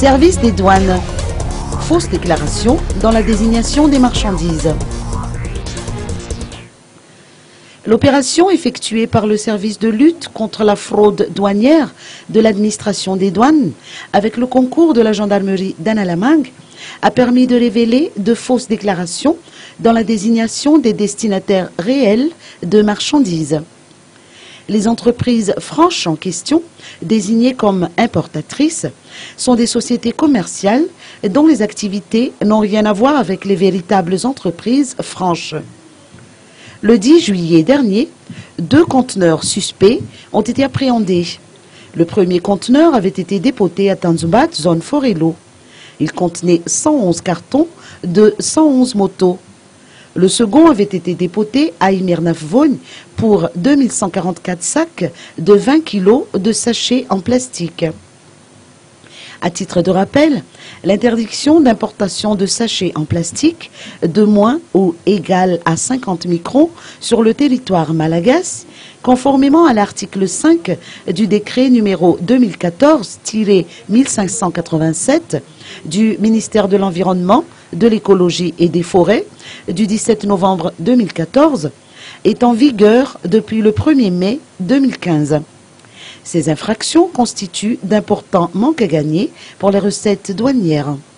Service des douanes. Fausse déclaration dans la désignation des marchandises. L'opération effectuée par le service de lutte contre la fraude douanière de l'administration des douanes, avec le concours de la gendarmerie d'Anna-la-Mangue, a permis de révéler de fausses déclarations dans la désignation des destinataires réels de marchandises. Les entreprises franches en question, désignées comme importatrices, sont des sociétés commerciales dont les activités n'ont rien à voir avec les véritables entreprises franches. Le 10 juillet dernier, 2 conteneurs suspects ont été appréhendés. Le premier conteneur avait été dépoté à Tanzoubat, zone Forello. Il contenait 111 cartons de 111 motos. Le second avait été dépoté à Imirnaf-Vogne pour 2144 sacs de 20 kg de sachets en plastique. À titre de rappel, l'interdiction d'importation de sachets en plastique de moins ou égal à 50 microns sur le territoire malagasy, conformément à l'article 5 du décret numéro 2014-1587 du ministère de l'Environnement, de l'Écologie et des Forêts du 17 novembre 2014, est en vigueur depuis le 1er mai 2015. Ces infractions constituent d'importants manques à gagner pour les recettes douanières.